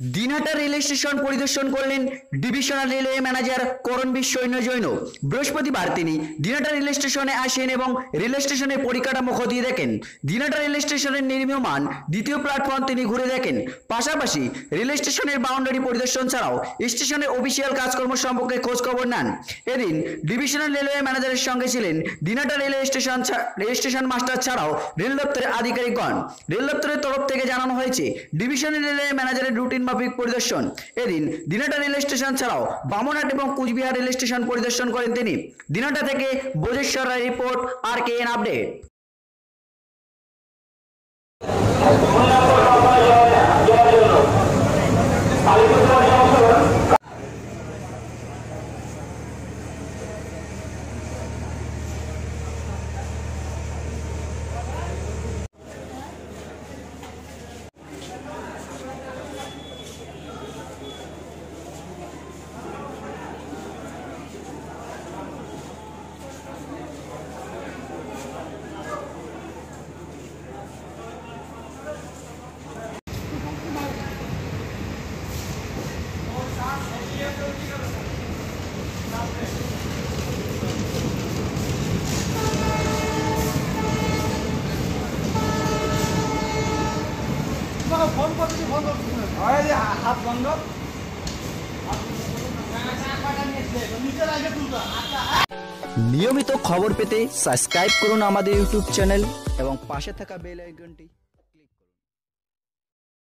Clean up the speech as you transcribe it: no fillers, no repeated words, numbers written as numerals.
Dinhata rail station পরিদর্শন করলেন divisional railway manager Karanvir সৈন্য জৈন। বৃহস্পতিবার তিনি দিনহাটা রেল স্টেশনে আসেন এবং রেল স্টেশনের পরিকাঠামো খতিয়ে দেখেন। দিনহাটা রেল স্টেশনের নির্মীয়মান দ্বিতীয় প্ল্যাটফর্ম তিনি ঘুরে দেখেন। পাশাপাশি রেল স্টেশনের বাউন্ডারি পরিদর্শন ছাড়াও স্টেশনের অফিসিয়াল কাজকর্ম সম্পর্কে খোঁজ খবর নেন। এদিন ডিভিশনাল রেলওয়ে ম্যানেজারের সঙ্গে ছিলেন দিনহাটা রেলওয়ে স্টেশন মাস্টার ছাড়াও রেল দপ্তরের আধিকারিকগণ। রেল দপ্তরের তরফ থেকে জানানো হয়েছে ডিভিশনাল রেলওয়ে ম্যানেজারের রুটিন মাফিক পরিদর্শন। এদিন দিনহাটা রেল স্টেশন ছাড়াও বামনহাট এবং কুচবিহার রেল স্টেশন পরিদর্শন করেন তিনি। দিনহাটা থেকে Bojeshwar Roy report, RKN update. হাত বন্ধ। নিয়মিত খবর পেতে সাবস্ক্রাইব করুন আমাদের ইউটিউব চ্যানেল এবং পাশে থাকা বেল আইকনটি।